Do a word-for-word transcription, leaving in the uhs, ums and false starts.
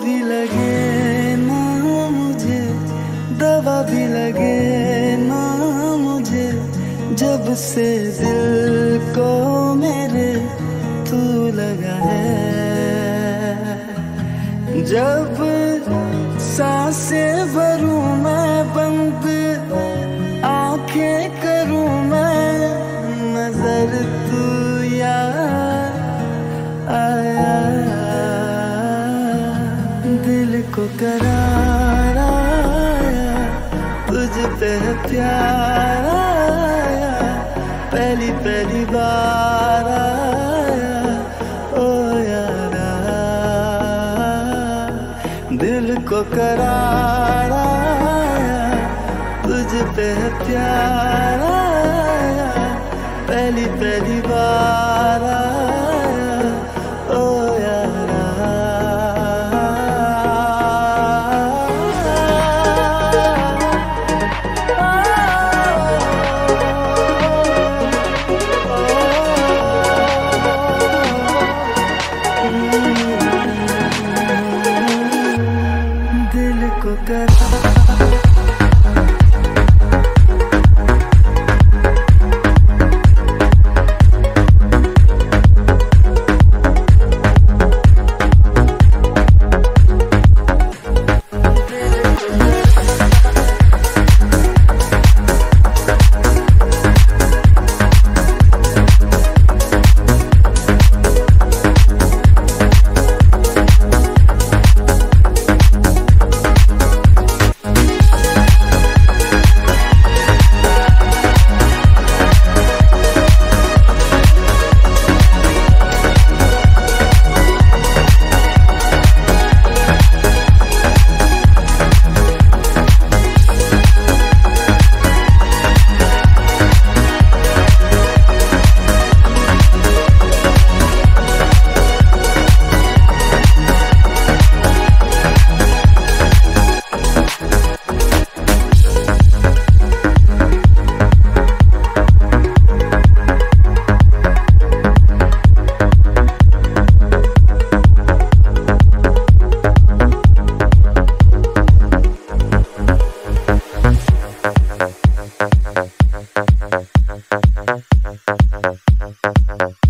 भी लगे ना मुझे, दवा भी लगे ना मुझे, जब से दिल को मेरे तू लगा है। जब सांसें भरूं मैं बंद, आंखें करूं मैं नजर, तू याद आया। दिल को करार आया, तुझ पे प्यार आया, पहली पहली बार आया ओ यारा। दिल को करार आया, तुझ पे प्यार आया, पहली पहली बार आया ओ यारा। दिल को कर Thank you.